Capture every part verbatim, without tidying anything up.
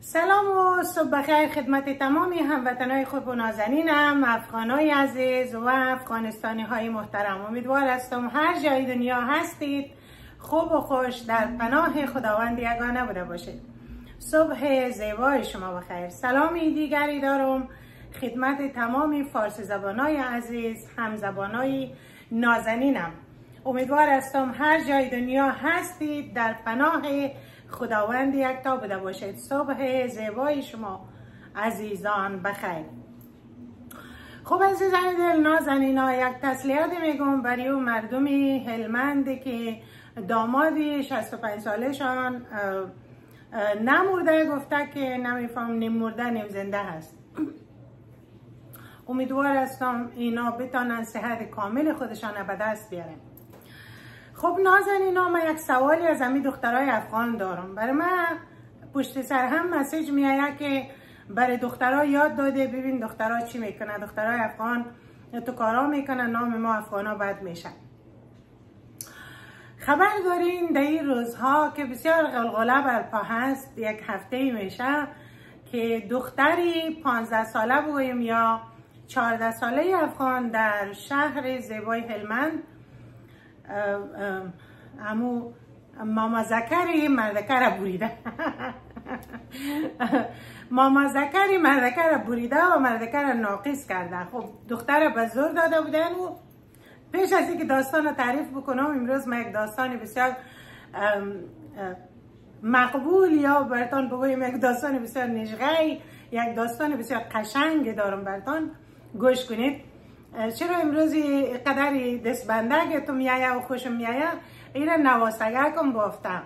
سلام و صبح بخیر خدمت تمامی هموطنای خوب و نازنینم، افغانای عزیز و افغانستانی های محترم. امیدوار هستم هر جای دنیا هستید خوب و خوش در پناه خداوند یگانه بوده باشید. صبح زیبای شما بخیر. سلامی دیگری دارم خدمت تمامی فارسی زبانای عزیز، همزبانای نازنینم. امیدوار هستم هر جای دنیا هستید در پناه خداوند یکتا بوده باشید. صبح زیبای شما عزیزان بخیر. خب عزیزان دل نازنینا، یک تسلیت میگم برای اون مردم هلمند که دامادی شصت و پنج سالشان نمورده، گفته که نمیفهم نیم مرده نیم زنده هست. امیدوار هستم اینا بتانن صحت کامل خودشان به دست بیارن. خب نازنینا، من یک سوالی از امی دخترای افغان دارم. برای من پشت سر هم مسیج میاد که برای دخترها یاد داده ببین دخترها چی میکنن، دخترای افغان تو کارا میکنن، نام ما افغانا بد میشه. خبر دارین در این روزها که بسیار غلغله برپا هست، یک هفته میشه که دختری پانزده ساله بگویم یا چهارده ساله افغان در شهر زیبای هلمند امو ماما زکری مردکه را بریده ماما زکری مردکه را بریده و مردکه را ناقص کرده. خب دختر به زور داده بودن و پیش از اینکه داستان رو تعریف بکنم، امروز من یک داستان بسیار مقبول یا براتون بگویم یک داستان بسیار نجغی، یک داستان بسیار قشنگ دارم براتون گوش کنید. چرا امروز قدری دست بنده که تو میایه و خوشم میایه، ایره نواسگه کم بافتم.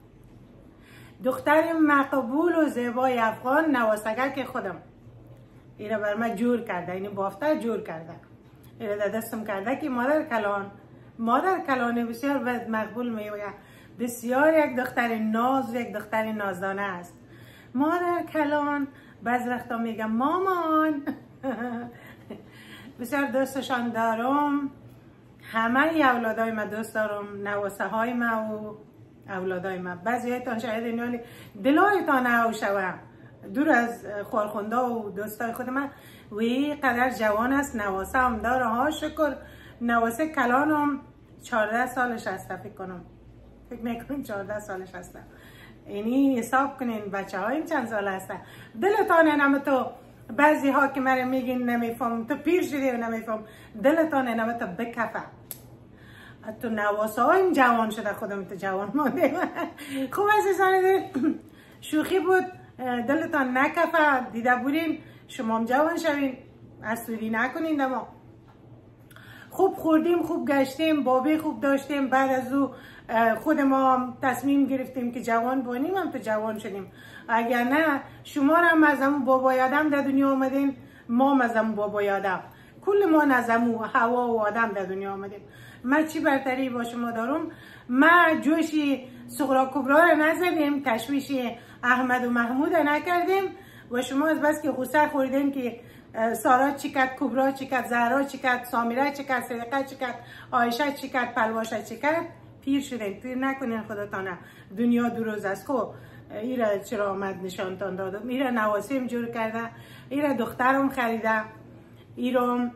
دختر مقبول و زیبای افغان نواسگه که خودم ایره بر من جور کرده، اینی بافته جور کرده، ایره در دستم کرده که مادر کلان مادر کلانه بسیار بد مقبول میویه، بسیار یک دختر ناز و یک دختر نازدانه است. مادر کلان بعض وقتا میگم مامان بسیار دوستشان دارم. همه اولادای ما دوست دارم، نواسه های ما و اولادای ما. بعضی هایتان شاید اینالی دلایتان او شوه دور از خورخونده و دوستای خود من وی قدر جوان است، نواسه هم داره. ها شکر نواسه کلانم چهارده سالش هست، فکر کنم فکر میکنم چهارده سالش هست. اینی حساب کنین بچه هایم چند سال هستن. دلتان نمه تو بعضی ها که مرا میگین نمیفهم تو پیر شدی و نمیفهم، دلتان نمه تو بکفه. تو نواسه هایم جوان شده، خودم تو جوان مانده. خوب عزیزان دل شوخی بود، دلتان نکفه. دیده بودین شما هم جوان شوین، حسودی نکنین. دما خوب خوردیم، خوب گشتیم، بابی خوب داشتیم. بعد از او خود ما هم تصمیم گرفتیم که جوان بانیم، هم تو جوان شدیم. اگر نه شما هم از همون بابا یادم در دنیا آمدین، ما هم از همون بابا یادم، کل ما از همون هوا و آدم در دنیا آمدیم. من چی برتری با شما دارم؟ ما جوشی صغرا کبرا رو نزدیم، تشویش احمد و محمود رو نکردیم و شما از بس که غصه خوردین که سارا چی کرد، کبرا چی کرد، زهرا چی کرد، سامیره چی کرد، صدقه چی کرد، عایشه چی کرد، پلواشه چی کرد، پیر شدین. پیر نکنین خودتانه، دنیا دو روز است. خب ایره چرا آمد نشانتان دادم، ایره نواسیم جور کرده، ایره دخترم خریده، ایرم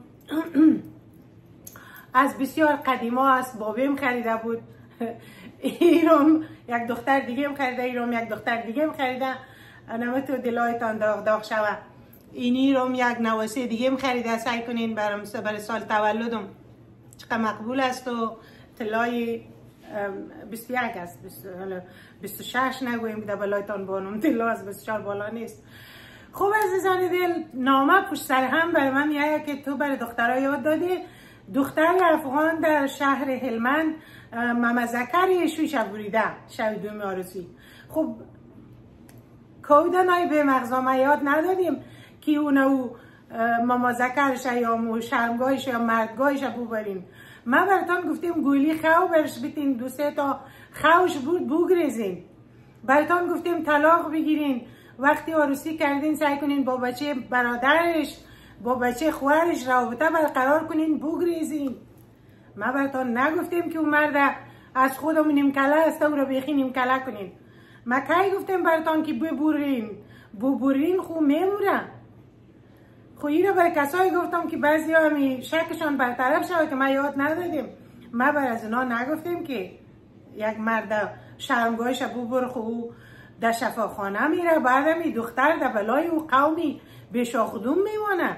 از بسیار قدیما است، بابیم خریده بود. ایرم یک دختر دیگه هم خریده، ایرم یک دختر دیگه هم خریده، نمه تو دلایتان داغ داغ شوه. اینی روم یک نواسه دیگه هم خریده، سعی کنین برام برای سال تولدم. چقدر مقبول است و طلای بیست و یک است، بیست و شش نگویم در بلایتان بانم، طلا از بیست و چهار بالا نیست. خوب عزیزان دل، نامه پشت سر هم برای من میایه که تو برای دخترها یاد دادی. دختر افغان در شهر هلمند ماما زکری شوش بریده شب دوم عروسی. خب کودنای به مغزامه یاد ندادیم که اونو ماما زکرش یا شرمگاهش یا مردگاهش ببرین. ما براتون گفتیم گویلی خو برش بیتین، دو سه تا خوش بود بگریزین. براتون گفتیم طلاق بگیرین، وقتی عروسی کردین سعی کنین با بچه برادرش با بچه خواهرش رابطه برقرار کنین، بگریزین. ما براتون نگفتیم که اون مرد از خودمون نیمکله است و رو بیخی نیمکله کنین. ما کی گفتیم براتون که ببورین ببرین خو میمورن. خو این رو برای کسایی گفتم که بعضی ها همی شکشان برطرف شود که ما یاد ندادیم. ما بر از اونا نگفتیم که یک مرد شرمگاهش ببر خو در شفاخانه میره، بعد همی دختر در بلای او قومی بشاخدوم میمانه.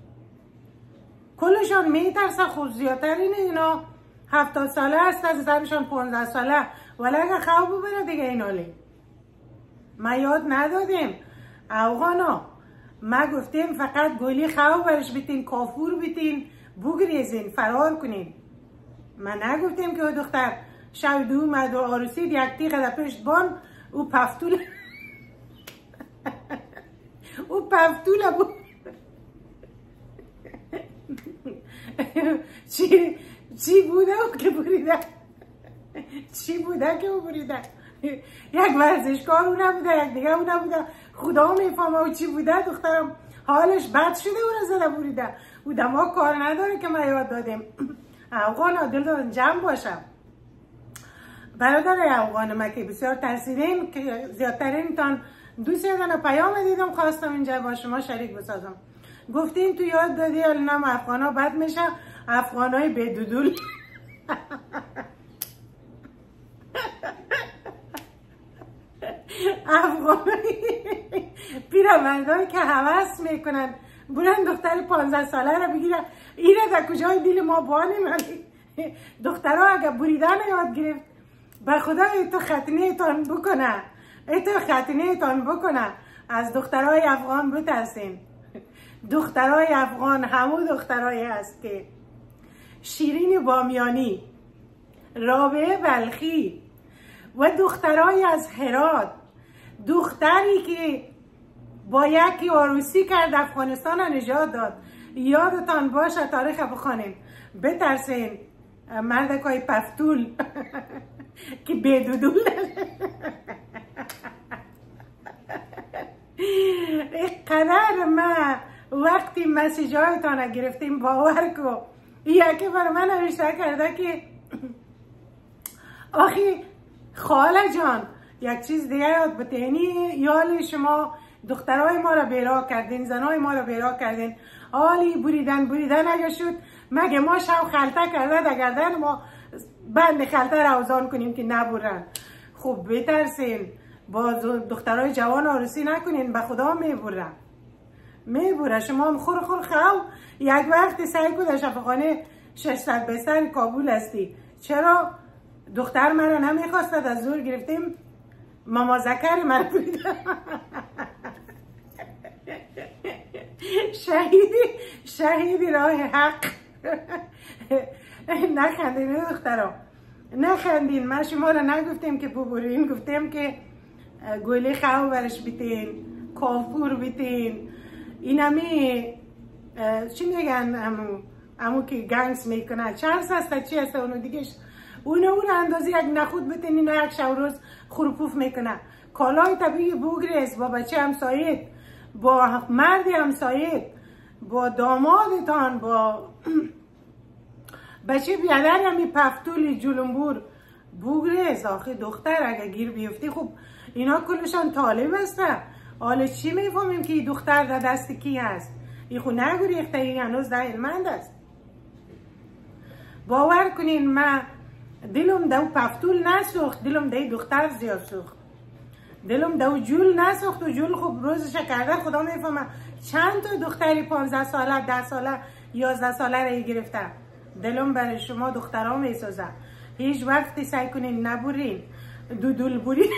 کلشان میترسه. خود زیادترین اینا هفتاد ساله هست، از زنشان پانزده ساله، ولی اگه خواب ببره دیگه اینالی. ما یاد ندادیم اوغانا. ما گفتیم فقط گولی خواب برش بیتین، کافور بیتین، بگریزین، فرار کنین. ما نگفتیم که او دختر شو دو اومد و آرسید یک تیغ در پشت بان او پفتول او پفتول بود. چی چی بوده او که بریده؟ چی بوده که او بریده؟ یک ورزشکار او نبوده، یک دیگه او نبوده، خدا میفهمه او چی بوده. دخترم حالش بد شده او را زده بریده. او دما کار نداره که ما یاد دادیم. افغان دل جمع باشم. برادر افغان ما که بسیار ترسیدین که زیادترین تان دو سه دانه پیام دیدم، خواستم اینجا با شما شریک بسازم. گفتین تو یاد دادی الان افغان ها بد میشه، افغان های بدودول. افغان های پیرمردهایی که هوس میکنن برن دختر پانزده ساله را بگیرن. اینه در کجای دل ما بانیم. دخترها اگر بریدن یاد گرفت به خدا ایتو ختنه تان بکنه، ایتو ختنه تان بکنه. از دخترهای افغان بترسین. دخترهای افغان همون دخترهایی هست که شیرین بامیانی، رابعه بلخی و دخترهای از هرات، دختری که با یکی عروسی کرد افغانستان نجات داد. یادتان باشه تاریخ بخوانیم. بترسین مردکای پفتول که بدودول. اینقدر ما وقتی مسیج هایتان گرفتیم باور کو یکی بر من نوشته کرده که آخی خاله جان یک چیز دیگه یاد بتینی، یالی شما دخترای ما را بیرا کردین، زنای ما را بیرا کردین، حالی بریدن بریدن اگه شد مگه ما شو خلطه کرده در گردن ما بند خلطه روزان کنیم که نبرن. خب بترسین با دخترای جوان عروسی نکنین، به خدا میبرن میبره. شما هم خور خور خو یک وقت سعی کو در شفاخانه ششصد بستر کابل هستی. چرا دختر مرا نمیخواستد، از زور گرفتیم ماما زکر مرا بریده. شهیدی شهیدی راه حق. نخندین دخترها، نخندین. ما شما را نگفتیم که ببرین، گفتیم که گولی خواه برش بیتین، کافور بیتین. این همی چی میگن امو امو که گنگس میکنه چرس هسته چی هسته اونو دیگهش اونو اون اندازی یک نخود بتین اینو یک شو روز خروپوف میکنه. کالای طبیعی بگریز با بچه همسایت، با مرد همسایت، با دامادتان، با بچه بیادر همی پفتولی جلنبور بگریز. آخه دختر اگه گیر بیفتی خب اینا کلشان طالب هسته. حالا چی میفهمیم که دختر در دست کی هست؟ ای خو نگریخته، ای هنوز در علمند است. باور کنین ما دلم دو پفتول نسوخت، دلم دو دختر زیاد سوخت. دلم دو جول نسوخت و جول خب روزش کرده خدا میفهمه چند تا دختری پانزده ساله، ده ساله، یازده ساله را گرفته. دلم برای شما دخترها میسوزه. هیچ وقتی سعی کنین نبرین. دودول برین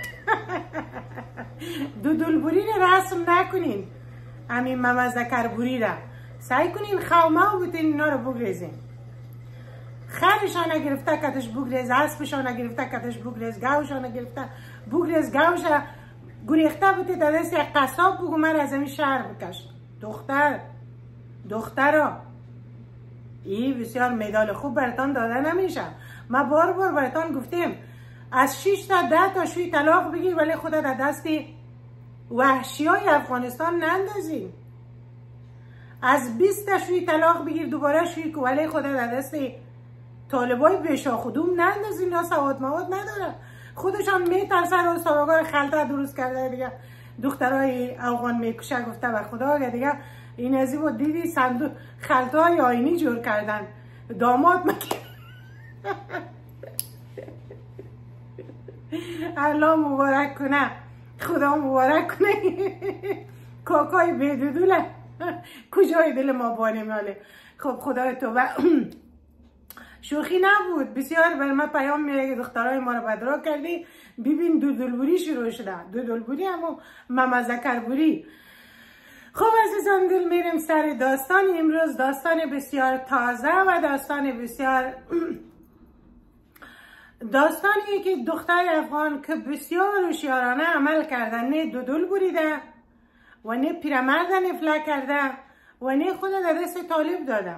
دودول برین رسم نکنین. همین ماما زکر بری را سعی کنین خومه و بتین اینا رو بگریزین. خرشان گرفته کتش بگریز، اسبشان گرفته کتش بگریز، گوشان گرفته بگریز، گوش گریخته بودی در دست یک قصاب بگو من از این شهر بکش. دختر دخترها این بسیار مدال خوب براتان داده نمیشه. ما بار بار براتان گفتیم از شش تا ده تا شوی طلاق بگیر ولی خودت در دست وحشی های افغانستان نندازین. از بیست تا شوی طلاق بگیر دوباره شوی که ولی خودت در دست طالبای بشا خودم نندازین. یا سواد مواد نداره، خودشان میترسن و سواگاه خلطه درست کرده دیگه دخترای افغان میکشه گفته به خدا اگه دیگه این ازی بود دیدی صندوق خلطای آینی جور کردن داماد مکه الله مبارک کنه خدا مبارک کنه کاکای بدودوله کجای دل ما بانه ماله. خب خدای تو شوخی نبود، بسیار بر من پیام میره که دخترای ما رو بدرا کردی، ببین دودلبوری شروع شده، دودلبوری همون ممزکربوری. خب عزیزان دل میریم سر داستان امروز. داستان بسیار تازه و داستان بسیار داستانی که دختر افغان که بسیار هوشیارانه عمل کردن، نه دودل بریده و نه پیرمرد نفله کرده و نه خود در دست طالب داده.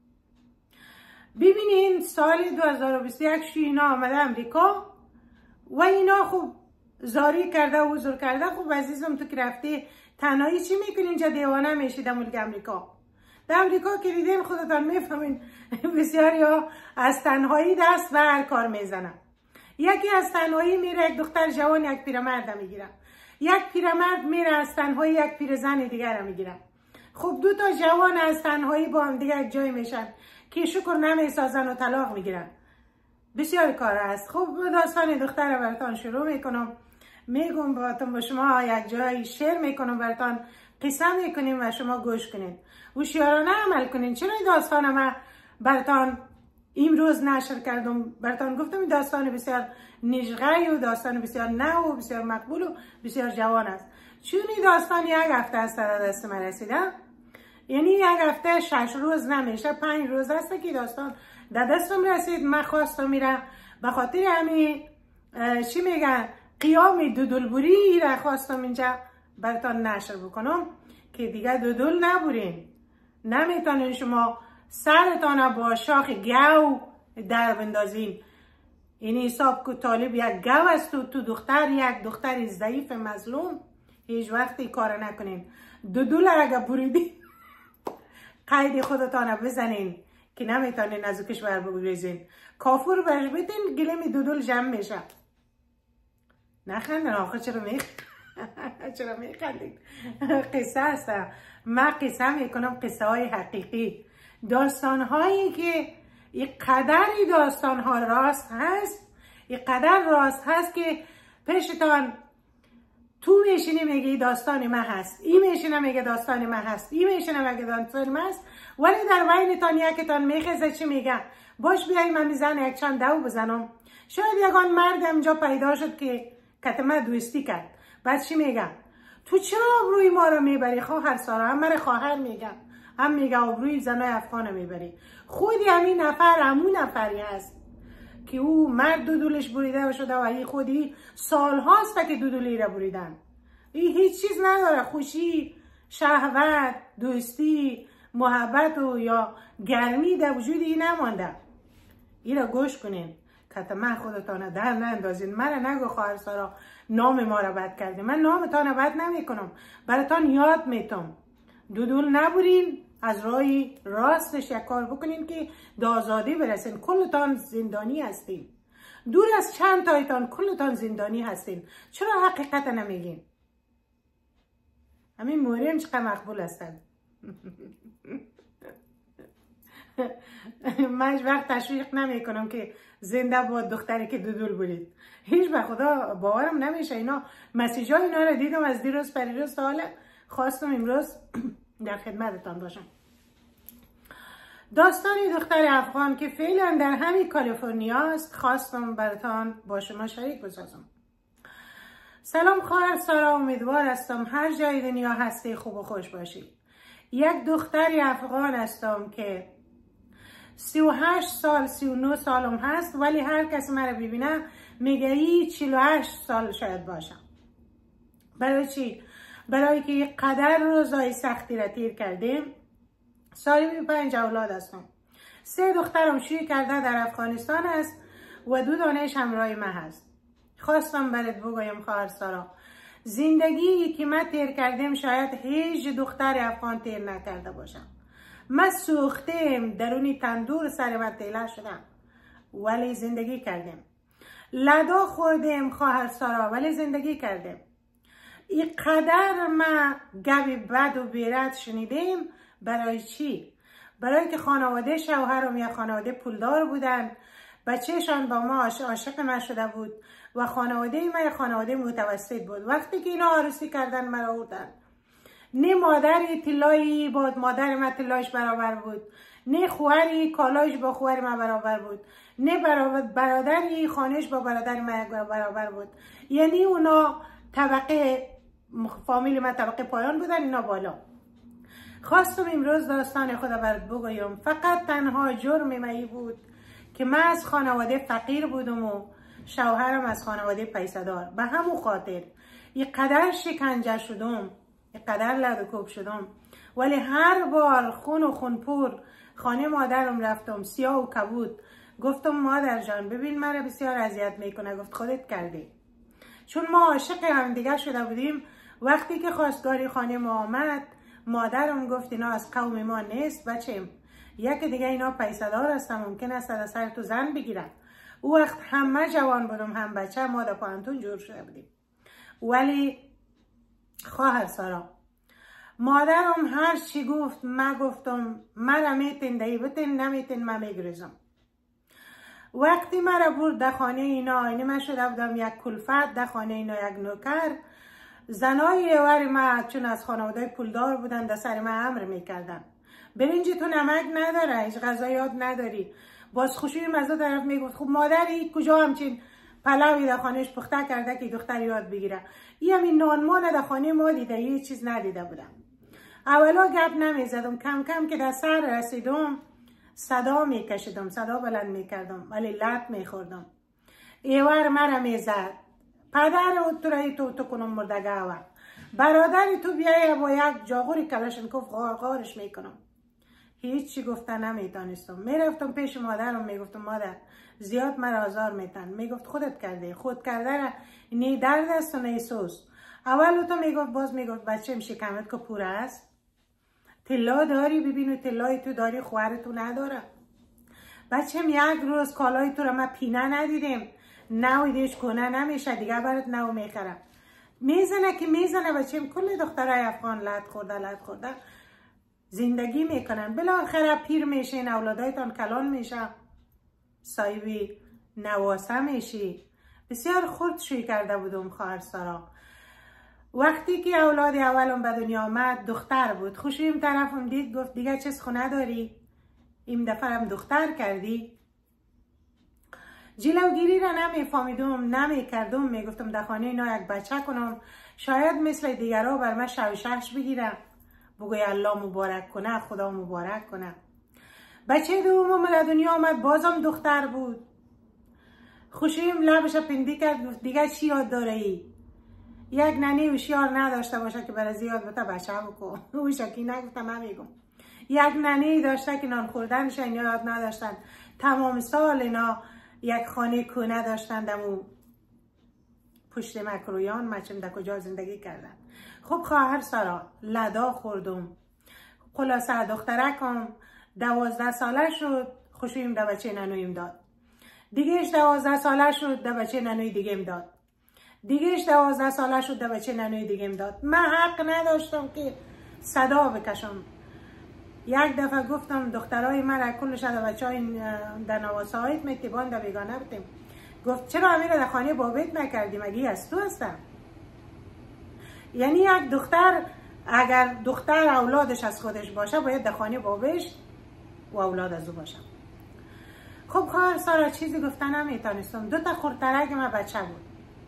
ببینین سال دو هزار و بیست و یک شو اینا آمده امریکا و اینا خوب زاری کرده و حضور کرده. خوب عزیزم تو که رفتی تنهایی چی میکنی اینجا دیوانه میشی در ملک امریکا؟ در امریکا که دیدین خودتان میفهمین بسیاری ها از تنهایی دست و هر کار میزنن. یکی از تنهایی میره یک دختر جوان یک پیرمرد میگیره، یک پیرمرد میره از تنهایی یک پیرزن دیگر میگیره. خب دو تا جوان از تنهایی با هم دیگه یک جای میشن که شکر نمیسازن و طلاق میگیرن. بسیار کار است. خب داستان دختر براتان شروع میکنم، میگم براتون با شما یک جایی شیر میکنم براتان قصه میکنیم و شما گوش کنین، هوشیارانه عمل کنین. چرا این داستان ما براتان امروز نشر کردم؟ براتان گفتم این داستان بسیار نجغه و داستان بسیار نو و بسیار مقبول و بسیار جوان است. چون این داستان یک هفته است در دست من رسیده، یعنی یک هفته شش روز نمیشه، پنج روز است که داستان در دستم رسید. من خواستم میره به خاطر همین چی میگن قیام دودلبوری را خواستم اینجا براتان نشر بکنم که دیگه دودل نبورین. نمیتونین شما سرتان با شاخ گو در بندازین. این حساب که طالب یک گو است و تو دختر یک دختر ضعیف مظلوم، هیچ وقتی کار نکنین. دودل اگه بریدین قید خودتان بزنین که نمیتونین از او کشور بگریزین. کافور برش بیتین گلیم دودل جمع میشه. نخندن آخه چرا میخ چرا میخندید؟ قصه است. من قصه میکنم قصه های حقیقی، داستان هایی که یک قدری داستان ها راست هست، یک قدر راست هست که پیشتان تو میشینی میگی داستان من هست، این میشینه میگه داستان من هست، این میشینه میگه داستان من هست، ولی در بینتان یکتان میخزه چی میگه باش بیایی من میزن یک چند دو بزنم. شاید یکان مرد اینجا پیدا شد که کتمه دوستی کرد، بعد چی میگه تو چرا آبروی ما رو میبری خواهر سارا؟ هم من خواهر میگم، هم میگه آبروی زنای افغان میبری. خودی همین نفر همون نفری هست که او مرد دودولش بریده شده و این خودی سال هاست که دودولی را بریدن. این هیچ چیز نداره، خوشی، شهوت، دوستی، محبت و یا گرمی در وجود این نمانده. این را گوش کنین که من خودتان در نندازین. من نگو خواهر سارا نام ما را بد کردیم، من نامتان بد نمی کنم، براتان یاد میتم. دودول نبرین، از راهی راستش یک کار بکنین که به آزادی برسین. کلتان زندانی هستین، دور از چند تایتان کلتان زندانی هستین. چرا حقیقت نمیگین؟ همین موریم چقدر مقبول هستن. من هیچ وقت تشویق نمی کنم که زنده با دختری که دودول برید، هیچ به خدا باورم نمیشه. اینا مسیج های اینا رو دیدم از دیروز پریروز تا حالا، خواستم امروز در خدمتتان باشم. داستانی دختر افغان که فعلا در همین کالیفرنیا است خواستم براتان با شما شریک بسازم. سلام خواهر سارا، امیدوار هستم هر جای دنیا هستی خوب و خوش باشی. یک دختر افغان هستم که سی و هشت سال سی و نه سالم هست، ولی هر کسی مرا ببینه میگه ای چهل و هشت سال شاید باشم. برای چی؟ برای که یک قدر روزای سختی را تیر کردیم. سالی پنج اولاد هستم، سه دخترم شوی کرده در افغانستان است و دو دانش همراه من هست. خواستم برات بگویم خواهر سارا، زندگی که من تیر کردیم شاید هیچ دختر افغان تیر نکرده باشم. من سوختم، درونی تندور سر من تیله شدم ولی زندگی کردیم. لدا خوردیم خواهر سارا ولی زندگی کردیم. این قدر ما گوی بد و بیرد شنیدیم. برای چی؟ برای که خانواده شوهرم یا خانواده پولدار بودن، بچهشان با ما عاشق من شده بود و خانواده ما یا خانواده متوسط بود. وقتی که اینا عروسی کردن مرا آوردن، نه مادری طلایی بود مادر ما طلایش برابر بود، نه خواهری کالایش با خواهر ما برابر بود، نه برادری خانهش با برادر ما برابر بود. یعنی اونا طبقه فامیل ما طبقه پایان بودن، اینا بالا. خواستم امروز داستان خدا برات بگویم. فقط تنها جرم من بود که من از خانواده فقیر بودم و شوهرم از خانواده پیسه‌دار. به همون خاطر یک قدر شکنجه شدم، یک قدر لد و کوب شدم. ولی هر بار خون و خونپور خانه مادرم رفتم، سیاه و کبود، گفتم مادر جان ببین مرا بسیار اذیت میکنه. گفت خودت کردی. چون ما عاشق هم دیگه شده بودیم. وقتی که خواستگاری خانه ما آمد، مادرم گفت اینا از قوم ما نیست بچم، یک دیگه اینا پیسه دار هستن، ممکن است از سر تو زن بگیرن. او وقت همه جوان بودم هم بچه، ما در پانتون جور شده بودیم. ولی خواهر سارا، مادرم هر چی گفت ما گفتم مرا میتین دهی بتین، نمیتین ما میگریزم. وقتی مرا برد در خانه اینا، اینه من شده بودم یک کلفت، در خانه اینا یک نوکر. زنای یوار ما چون از خانواده پولدار بودن در سر ما امر میکردن، برنجی تو نمک نداره، هیچ غذایات نداری. باز خوشی مزه طرف میگفت خب مادری کجا همچین پلاوی در خانهش پخته کرده که دختر یاد بگیره. این همین نانمان در خانه ما دیده، یه چیز ندیده بودم. اولا گپ نمیزدم، کم کم که در سر رسیدم صدا میکشیدم، صدا بلند میکردم، ولی لط میخوردم. ایوار مرا میزد، پدر تو رای تو تو کنم مردگاوه، برادری تو بیایی با یک جاغوری کلاشنکوف غار غارش میکنم. هیچی گفتن نمیتونستم. میرفتم پیش مادرم میگفتم مادر زیاد مرا آزار میتن. میگفت خودت کرده، خود کرده را نی درد است و نی سوز. اول تو میگفت، باز میگفت بچه شکمت که پوره است، طلا داری ببینو طلای تو داری خوهر تو نداره. بچه یک روز کالای تو را ما پینه ندیدیم، نو دیش کنه نمیشه دیگه برات نو میخرم. میزنه که میزنه بچه. کل دخترای افغان لط خورده لط خورده زندگی میکنن، بالاخره پیر میشین، اولادایتان کلان میشه، صاحبی نواسه میشی. بسیار خرد شوی کرده بودم خواهر سارا. وقتی که اولاد اولم به دنیا آمد دختر بود. خوشیم طرفم دید گفت دیگه چیز خونه داری؟ این دفعه هم دختر کردی؟ جلوگیری را نمیفهمیدم، نمیکردم. میگفتم در خانه اینا یک بچه کنم، شاید مثل دیگرها بر من شوشش بگیرم، بگوی الله مبارک کنه، خدا مبارک کنه. بچه دومم به دنیا آمد، بازم دختر بود. خوشیم لبش پندی کرد گفت دیگه چی یاد داره ای؟ یک ننی هوشیار نداشته باشه که برای زیاد بوده بچه بکن. او شکی نگفتم، من میگم یک ننی داشته که نان خوردنش اینا یاد نداشتن. تمام سال اینا یک خانه کونه داشتن دمو پشت مکرویان، مچم در کجا زندگی کردن. خب خواهر سارا لدا خوردم. خلاصه دخترکم دوازده ساله شد، خوشیم در بچه ننویم داد. دیگهش دوازده ساله شد، در بچه ننوی دیگه داد. دیگهش دوازده ساله شد، در بچه ننوی دیگه داد. من حق نداشتم که صدا بکشم. یک دفعه گفتم دخترای من کلش در بچه های در نواسه هایت میتیبان در بیگانه بودیم. گفت چرا همین در خانه بابیت نکردیم؟ اگه از تو هستم. یعنی یک دختر اگر دختر اولادش از خودش باشه باید در خانه بابش و اولاد از او باشه. خب خواهر سارا چیزی گفتن نمیتونستم. دو تا خردترک من بچه بود.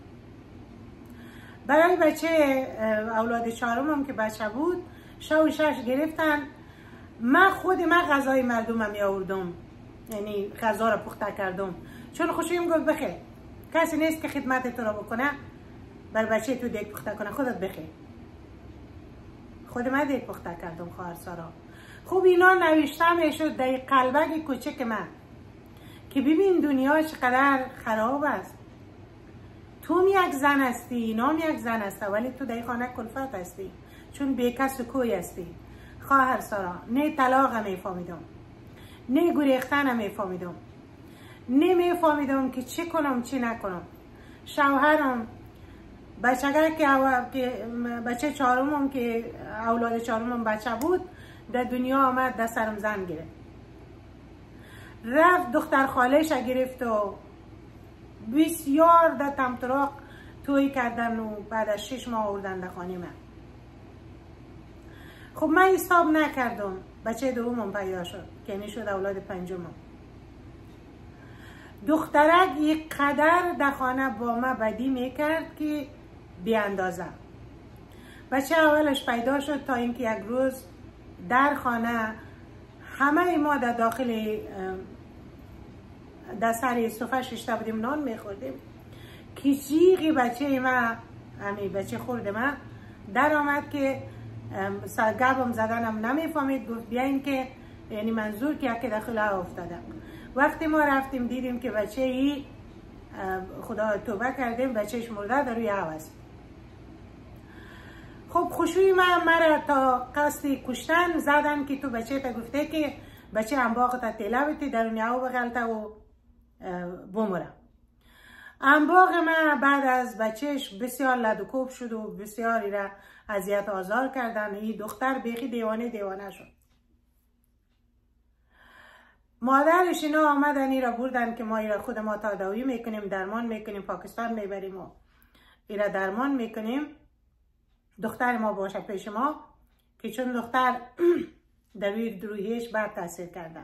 برای بچه اولاد چهارمم که بچه بود شو شش گرفتن. من خود من غذای مردم می آوردم، یعنی غذا را پخته کردم، چون خوشیم گفت بخیر کسی نیست که خدمت تو را بکنه بر بچه تو دیگ پخته کنه، خودت بخیر. خود من دیگ پخته کردم خواهر سارا. خوب اینا نوشته میشد در قلبک کوچک من که ببین دنیا چقدر خراب است. تو یک زن هستی، اینام یک زن هسته، ولی تو در خانه کلفت هستی چون بیکس و کوی هستی. خواهر سارا نه طلاق میفهمیدم، نه گریختن میفهمیدم، نمیفهمیدم که چی کنم چی نکنم. شوهرم بچه که بچه چهارمم که اولاد چهارمم بچه بود در دنیا آمد، در سرم زن گرفت. رفت دختر خالهش گرفت و بسیار در تمطراق توی کردن و بعد از شش ماه آوردن در خانه من. خب من حساب نکردم، بچه دومم پیدا شد که یعنی شد اولاد پنجمم. دخترک یک قدر در خانه با ما بدی میکرد که بی اندازه. بچه اولش پیدا شد تا اینکه یک روز در خانه همه ما در داخل در سر صفحه ششته بودیم نان میخوردیم که جیغی بچه ما همی بچه خورد ما در آمد که گبم زدنم نمیفهمید. گفت بیاین که یعنی منظور که یکی داخل افتادم. وقتی ما رفتیم دیدیم که بچه ای خدا توبه کردیم بچهش مرده در روی هواست. خب خوشوی من مرا تا قصد کشتن زدن که تو بچه تا گفته که بچه انباغ تا تیله بیتی درون یهو بغلته و بمره. انباغ من بعد از بچهش بسیار لدوکوب شد و بسیاری را اذیت آزار کردن. این دختر بیخی دیوانه دیوانه شد. مادرش اینا آمدن ایرا بردن که ما ایرا خود ما تداوی میکنیم، درمان میکنیم، پاکستان میبریم و ایرا درمان میکنیم. دختر ما باشه پیش ما که چون دختر در روی روحیش بد تاثیر کردن.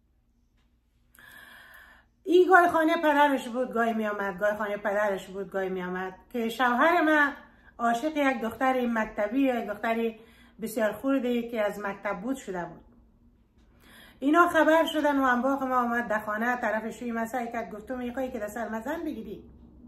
این گاهی خانه پدرش بود گاهی می آمد، گاهی خانه پدرش بود گاهی می آمد که شوهر من عاشق یک دختری مکتبی، یک دختری بسیار خوردی که از مکتب بود شده بود. اینا خبر شدن و انباغ ما آمد در خانه طرف شوی مسایی کرد. گفتم میخوایی که در سر مزن بگیری؟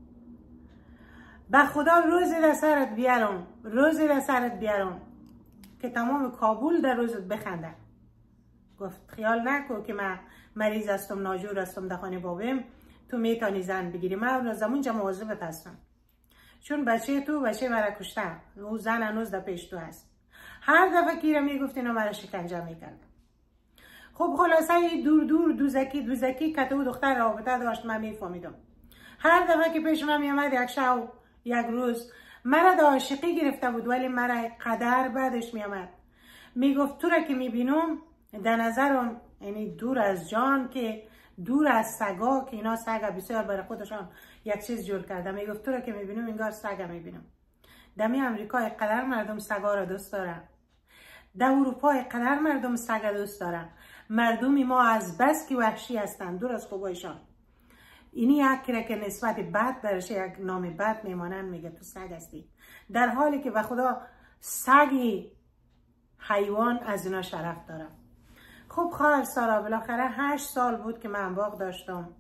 به خدا روزی در سرت بیارم، روزی در سرت بیارم که تمام کابل در روزت بخنده. گفت خیال نکن که من مریض هستم، ناجور هستم در خانه بابیم، تو میتونی زن بگیری. من زمان جا مواظبت هستم چون بچه تو بچه مرا کشته، او زن هنوز در پیش تو هست. هر دفعه که را میگفت اینا مرا شکنجه میکرد. خب خلاصه دور دور دوزکی دوزکی که تو دختر رابطه داشت من میفهمیدم. هر دفعه که پیش من میامد یک شو یک روز مرا در عاشقی گرفته بود، ولی مرا قدر بعدش میامد. میگفت تو را که میبینم در نظرم یعنی دور از جان که دور از سگا که اینا سگا بسیار برای خودشان یک چیز جور کرده. میگفت تو را که میبینم انگار سگا میبینم. دمی امریکا قدر مردم سگا را دوست دارن، در اروپا قدر مردم سگا دوست دارن. مردمی ما از بس که وحشی هستن دور از خوبایشان. اینی یک را که نسبت بد برش یک نام بد میمانن میگه تو سگ هستی، در حالی که به خدا سگی حیوان از اینا شرف داره. خب خواهر سارا بالاخره هشت سال بود که من انباغ داشتم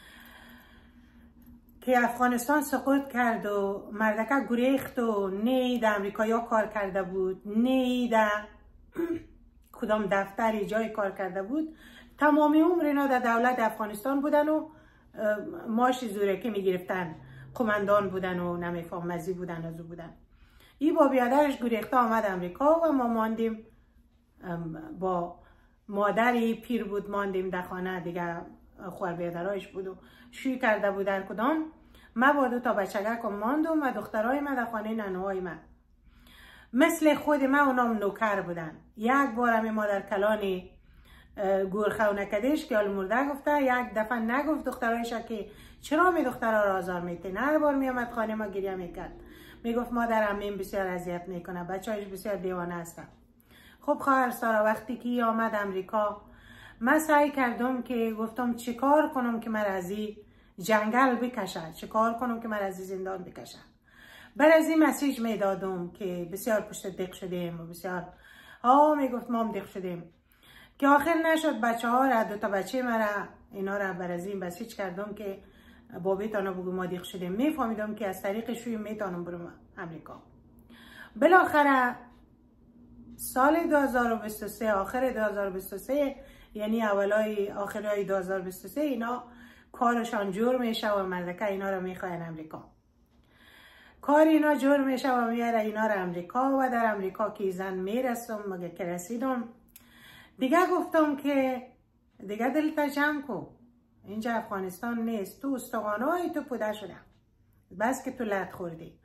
که افغانستان سقوط کرد و مردکه گریخت و نی در امریکایا کار کرده بود، نی در کدام دفتری جای کار کرده بود. تمامی عمر اینا در دولت افغانستان بودن و ماش زورکی میگرفتن، قماندان بودن و نمیفهم مزی بودن ازو بودن. این با بیادرش گریخته آمد امریکا و ما ماندیم با مادری پیر بود، ماندیم در خانه دیگه. خوار بیادرایش بود و شوی کرده بود در کدام. ما با دو تا بچگک ماندم و دخترای من در خانه ننوهای من مثل خود من اونام نوکر بودن. یک بار همی مادر کلانی گورخو نکدش که حال مرده گفته، یک دفعه نگفت دخترایش که چرا می دخترها را آزار میتین. هر بار می آمد خانه ما گریه میکرد، میگفت مادر امیم بسیار اذیت میکنه، بچه‌هاش بسیار دیوانه هستن. خب خواهر سارا وقتی که آمد امریکا من سعی کردم که گفتم چیکار کنم که من از این جنگل بکشم، چیکار کنم که من از این زندان بکشم. بر از این مسیج میدادم که بسیار پشت دق شدیم و بسیار ها میگفت ما هم دق شدیم که آخر نشد. بچه ها را دو تا بچه مرا اینا را بر از این مسیج کردم که با بیتانا بگو ما دق شدیم. میفهمیدم که از طریق شوی میتونم برم امریکا. بالاخره سال دو هزار و بیست و سه آخر دو هزار و بیست و سه یعنی اولای آخرای دو هزار و بیست و سه اینا کارشان جور میشه و مردکه اینا رو میخواین امریکا. کار اینا جور میشه و میاره اینا رو امریکا و در امریکا که زن میرسم مگه که رسیدم دیگه گفتم که دیگه دلتا جمع کن، اینجا افغانستان نیست، تو استقانهای تو پوده شده، بس که تو لط خوردی.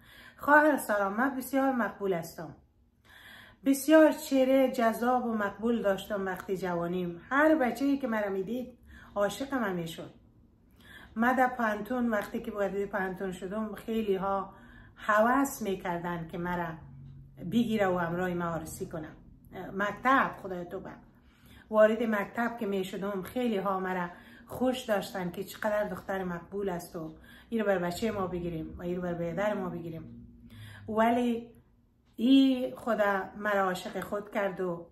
خواهر سلام، من بسیار مقبول هستم. بسیار چهره جذاب و مقبول داشتم وقتی جوانیم. هر بچه‌ای که مرا میدید عاشق من میشد. من در پانتون وقتی که وارد پانتون شدم خیلی ها هوس میکردن که مرا بگیره و همراه ما عروسی کنم. مکتب خدای تو بر وارد مکتب که میشدم خیلی ها مرا خوش داشتن که چقدر دختر مقبول است و این رو بر بچه ما بگیریم و این رو بر بیادر ما بگیریم. ولی این خدا مرا عاشق خود کرد و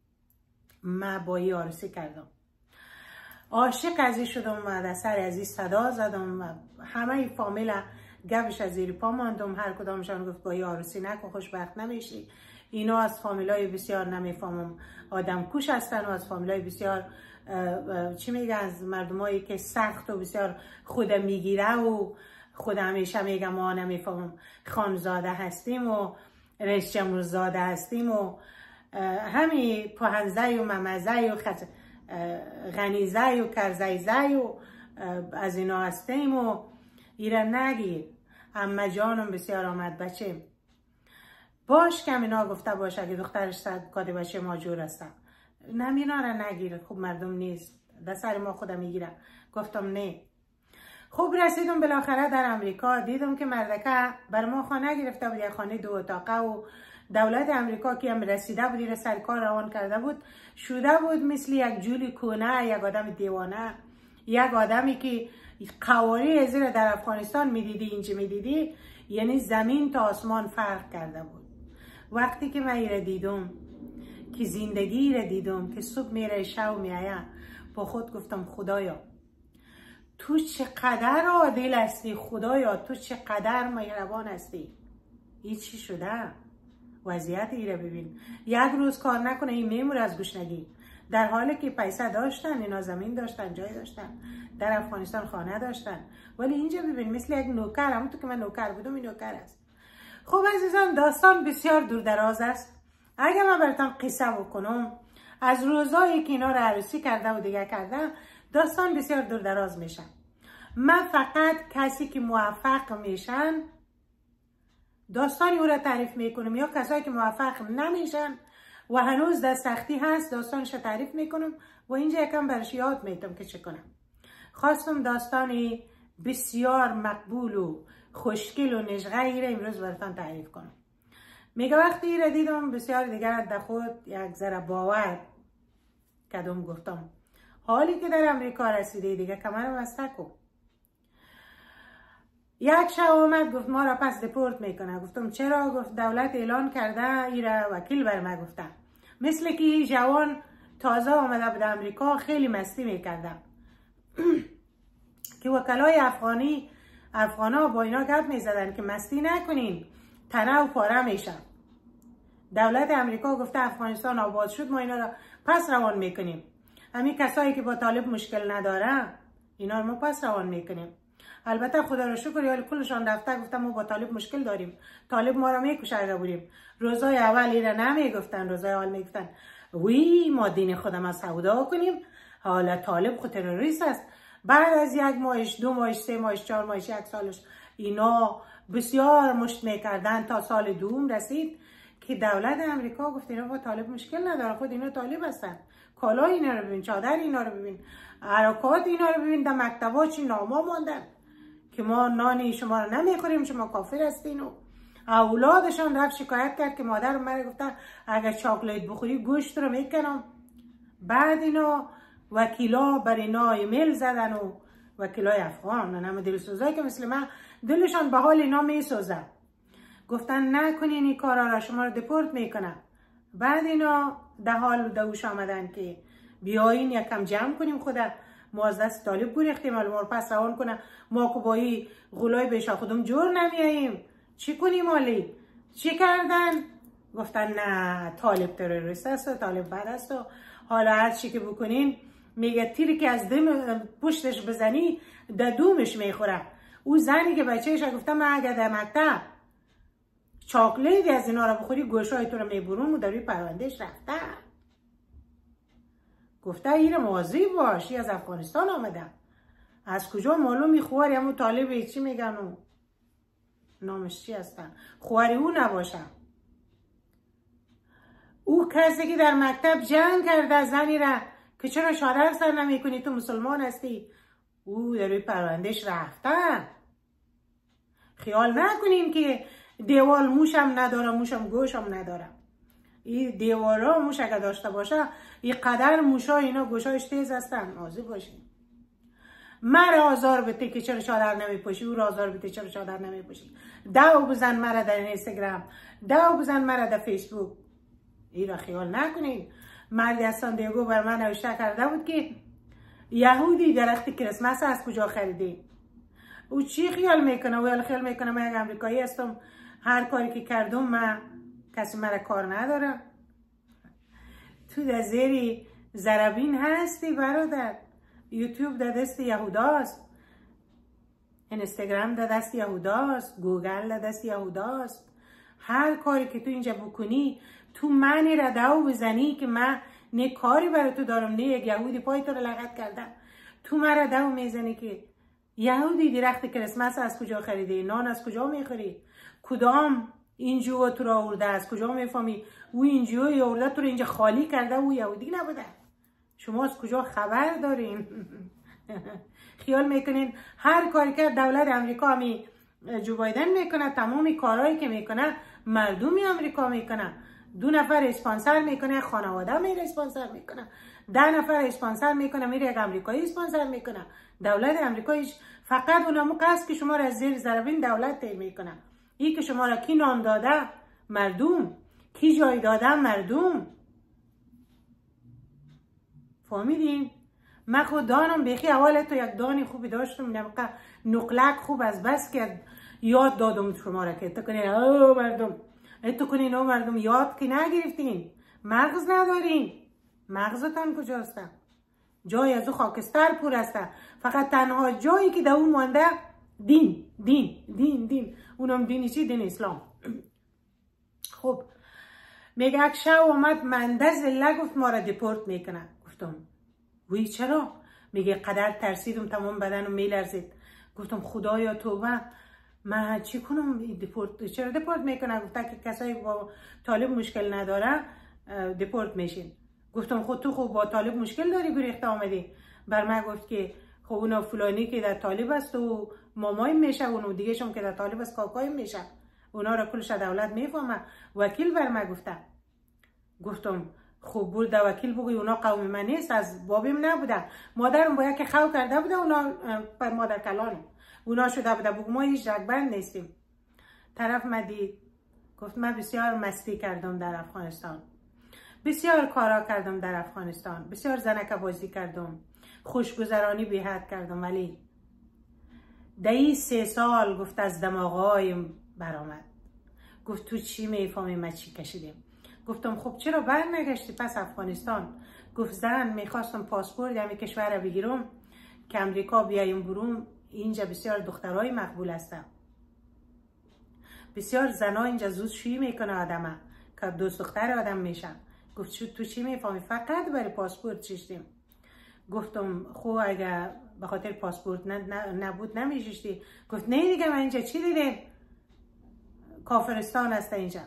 من با این عروسی کردم. عاشق از این شدم و در سر از این صدا زدم و همه فامیل گبش از زیر پا ماندم. هر کدامشان گفت با این عروسی نکن خوشبخت نمیشی. اینا از فامیلای بسیار نمیفهمم آدم کوش هستن و از فامیلای بسیار چی میگن، از مردمایی که سخت و بسیار خود میگیره و خود همیشه میگم ما نمیفهمم خانزاده هستیم و رئیس جمهور زاده هستیم و همین پهنزه و ممزه و خط... غنیزه و کرزیزه و از اینا هستیم و ایره نگیر. اما جانم بسیار آمد بچه باش کم اینا گفته باش اگه دخترش صد کاده بچه ما جور هستم نمینا را نگیره، خوب مردم نیست، در سر ما خودم میگیرم. گفتم نه. خوب رسیدم بالاخره در امریکا، دیدم که مردکه بر ما خانه گرفته بود، یک خانه دو اتاقه و دولت امریکا که هم رسیده بود، سر کار روان کرده بود، شده بود مثل یک جولی کونه، یک آدم دیوانه، یک آدمی که قواری زیر در افغانستان میدیدی اینجا میدیدی، یعنی زمین تا آسمان فرق کرده بود. وقتی که من ایره دیدم که زندگی را دیدم که صبح میره شب میایه، با خود گفتم خدایا تو چقدر عادل هستی، خدایا تو چقدر مهربان هستی. این چی شده؟ وضعیت ایره ببین، یک روز کار نکنه این میمور از گشنگی، در حالی که پیسه داشتن، اینا زمین داشتن، جای داشتن، در افغانستان خانه داشتن، ولی اینجا ببین مثل یک نوکر، همونطور که من نوکر بودم این نوکر است. خب عزیزان داستان بسیار دور دراز است. اگر من براتون قصه بکنم از روزایی که اینا رو عروسی کرده و دیگه کرده، داستان بسیار دور دراز میشه. من فقط کسی که موفق میشن داستانی او را تعریف میکنم، یا کسایی که موفق نمیشن و هنوز در سختی هست داستانش را تعریف میکنم و اینجا یکم برش یاد میتم که چه کنم. خواستم داستانی بسیار مقبول و خوشگل و نجغه‌ای را امروز براتون تعریف کنم. میگه وقتی را دیدم بسیار دیگر در خود یک ذره باور کدوم گفتم حالی که در امریکا رسیده دیگه کمر بسته کن. یک شب آمد گفت ما را پس دپورت میکنه. گفتم چرا؟ گفت دولت اعلان کرده ایره وکیل بر ما گفته. مثل که جوان تازه آمده بود امریکا خیلی مستی میکرده که وکلای افغانی افغانا با اینا گپ میزدن که مستی نکنین تنه و پاره میشن. دولت امریکا گفته افغانستان آباد شد ما اینا را پس روان میکنیم. همین کسایی که با طالب مشکل نداره اینا رو ما پس روان میکنیم. البته خدا رو شکر یالی کلشان رفته گفتم ما با طالب مشکل داریم، طالب ما را میکشه بودیم. روزای اول اینا نمیگفتن، روزای اول میگفتن وی ما دین خودم از سودا کنیم، حالا طالب خود تروریست است. بعد از یک ماهش، دو ماهش، سه ماهش، چهار ماهش، یک سالش اینا بسیار مشت میکردن تا سال دوم رسید که دولت امریکا گفت اینا با طالب مشکل نداره، خود اینا طالب هستن. کالا اینا رو ببین، چادر اینا رو ببین، حرکات اینا رو ببین، در مکتبا چی ناما ماندن که ما نانی شما رو نمیخوریم، شما کافر هستین. و اولادشان رفت شکایت کرد که مادر من گفته اگر چاکلیت بخوری گوشت رو میکنم. بعد اینا وکیلا بر اینا ایمیل زدن و وکیلای افغان نمه دلسوزایی که مثل من دلشان به حال اینا میسوزن، گفتن نکنین این کارا را شما رو دپورت میکنن. بعد اینا ده حال دوش آمدن که بیاین یکم جمع کنیم خودت، ما از دست طالب گریختیم ما رو پس روان کنه، ما که با این غلای بیشا خودم جور نمیاییم، چی کنیم حالی؟ چی کردن؟ گفتن نه طالب تروریست است و طالب بد است و حالا هر چی که بکنین میگه تیری که از دم پشتش بزنی در دومش میخوره. او زنی که بچهش گفته من اگر در مکتب چاکلیتی از اینا رو بخوری گوشای تو رو میبرون و داری پروندهش رفته. گفته این مواظب باش، از افغانستان آمده، از کجا معلوم میخوری همون طالب چی میگن. نامش چی هستن، خوار او نباشم. او کسی که در مکتب جنگ کرده زنی را که چرا شادر سر نمی کنی، تو مسلمان هستی، او در روی پروندهش رفتن. خیال نکنین که دیوال موشم نداره، موشم گوشم نداره. این دیوارا موش اگه داشته باشه، این قدر موشا اینا گوشایش تیز هستن. نازی باشین. مرا آزار بده که چرا شادر نمی پوشی، او را آزار بده چرا شادر نمی پوشی. دو بزن مرا در اینستاگرام، دو بزن مرا در فیسبوک. این را خیال نکنین. مردی از سان دیگو بر من نوشته کرده بود که یهودی درخت کریسمس از کجا خریدی؟ او چی خیال میکنه؟ او خیال میکنه من یک امریکایی هستم، هر کاری که کردم من کسی مرا کار نداره. تو در زیری زربین هستی برادر. یوتیوب در دست یهوداست، اینستاگرام در دست یهوداست، گوگل در دست یهوداست. هر کاری که تو اینجا بکنی، تو منی را دو بزنی که من نه کاری برای تو دارم، نه یک یهودی پای تو را لغت کردم، تو مرا دو میزنی که یهودی درخت کریسمس از کجا خریده، نان از کجا میخوری، کدام اینجا تو را آورده، از کجا میفهمی او اینجا آورده تو را اینجا خالی کرده، او یهودی نبوده. شما از کجا خبر دارین؟ خیال میکنین هر کاری که دولت امریکا می جو بایدن میکنه، تمامی کارهایی که میکنه مردمی امریکا میکنه. دو نفر اسپانسر میکنه، خانواده میره اسپانسر میکنه، ده نفر اسپانسر میکنه، میره یک امریکایی اسپانسر میکنه. دولت امریکایش فقط اونمو قصد که شما را از زیر زربین دولت تیر میکنه. این که شما را کی نام داده؟ مردم. کی جای داده؟ مردم. فهمیدین؟ من خود دانم بیخی اول تو یک دانی خوبی داشتم، نمقه نقلک خوب از بس که یاد دادم شما را که تو کنین او مردم، تو کنین او مردم، یاد که نگرفتین، مغز ندارین. مغزتان کجاست؟ جای از او خاکستر پر است. فقط تنها جایی که در اون مانده دین دین دین دین. اونم دینی چی؟ دین اسلام. خب میگه یک شب اومد منده زله گفت ما را دیپورت میکنه. گفتم وی چرا؟ میگه قدر ترسیدم تمام بدنم میلرزید. گفتم خدایا توبه، من چی کنم؟ دیپورت چرا دیپورت میکنه؟ گفته که کسایی با طالب مشکل نداره دیپورت میشین. گفتم خود تو خب با طالب مشکل داری گریخته آمدی؟ بر من گفت که خب اونا فلانی که در طالب است و مامای میشه، اونو دیگه شون که در طالب است کاکای میشه، اونا را کلش دولت میفهمه. وکیل بر من گفته. گفتم خب بود در وکیل بگوی اونا قوم من نیست، از بابیم نبوده، مادرم باید که خو کرده بوده، اونا پر مادر کلانه، اونا شده بوده. بگو ما هیچ رگبند نیستیم. طرف مدید گفت من بسیار مستی کردم در افغانستان، بسیار کارا کردم در افغانستان، بسیار زنک بازی کردم، خوشگذرانی بی حد کردم، ولی دهی سه سال گفت از دماغایم برآمد. گفت تو چی میفهمی ما چی کشیدیم؟ گفتم خب چرا بر نگشتی پس افغانستان؟ گفت زن میخواستم پاسپورت همین کشور را بگیرم که امریکا بیایم بروم، اینجا بسیار دخترای مقبول هستن، بسیار زنا اینجا زود شویی میکنه آدمه که دوست دختر آدم میشن. گفت تو چی میفهمی؟ فقط برای پاسپورت چشتیم. گفتم خب اگه به خاطر پاسپورت نبود نمیشتی؟ گفت نه دیگه من اینجا چی دیدم؟ کافرستان هست اینجا.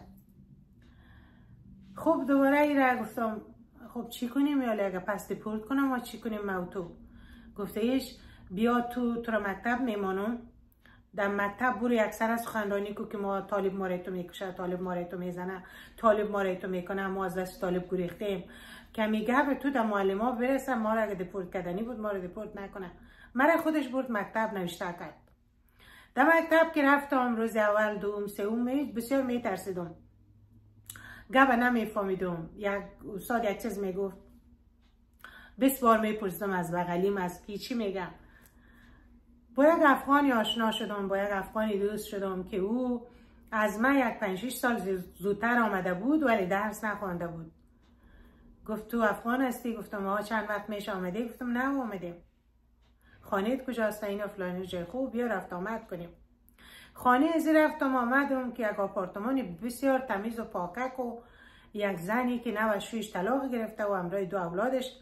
خب دوباره ایره گفتم خب چی کنیم؟ یا اگه پس دیپورت کنم ما چی کنیم ما و تو؟ گفته ایش بیا تو تو مکتب میمانم، در مکتب برو اکثر از سخنرانی کو که ما طالب ما تو میکشه، طالب ما تو میزنه، طالب ما تو میکنه، ما از دست طالب گریختیم. که میگه به تو در معلم برسه ما را اگه دیپورت کردنی بود ما را دیپورت نکنه. مرا خودش برد مکتب نوشته کرد. در مکتب که رفتم روز اول دوم سوم بسیار میترسیدم، گپ نمیفهمیدم. یک استاد یک چیز میگفت بیست بار میپرسیدم از بغلیم از کی چی میگم. با یک افغانی آشنا شدم، با یک افغانی دوست شدم که او از من یک پنج شش سال زودتر آمده بود ولی درس نخوانده بود. گفت تو افغان هستی؟ گفتم آها. چند وقت میش آمده؟ گفتم نه آمدیم. خانهت کجاست؟ اینا فلانی جای خوب، بیا رفت آمد کنیم. خانه ازی رفتم آمدم که یک آپارتمانی بسیار تمیز و پاکک و یک زنی که نو از شویش طلاق گرفته و همراه دو اولادش.